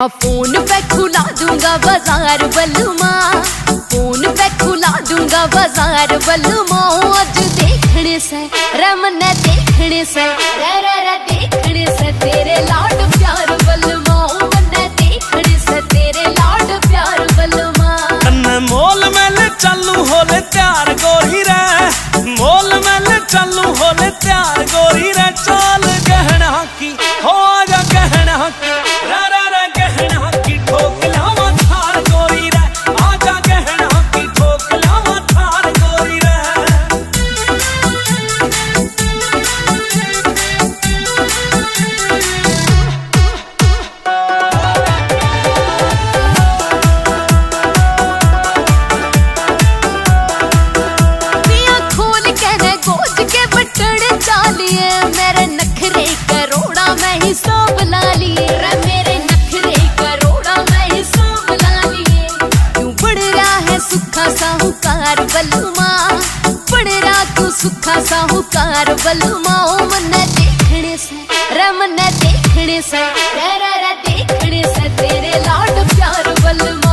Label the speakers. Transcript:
Speaker 1: Phone पे खुला दूंगा बाजार बलमा, फोन पे खुला दूंगा बाजार बलमा। आज देखने से रमने देखने से देखने से तेरे लाड प्यार बलमा, मन्ने देखने से तेरे लाड प्यार बलमा।
Speaker 2: मोल मैल चालू होले त्यार गोरी रे, मोल मैल चालू होले त्यार गोरी रे। चाल गहना की हो आजा गहना की
Speaker 1: मेरे नखरे करोड़ा मैं ही सब ला लिए, मेरे नखरे करोड़ा मैं ही सब ला लिए। क्यों बढ़ रहा है सुखा साहूकार बलमा, बढ़ रहा तू सुखा साहूकार बलमा। ओ मन्ने देखने से रमने देखने से देखने से तेरे लाड प्यार बलमा।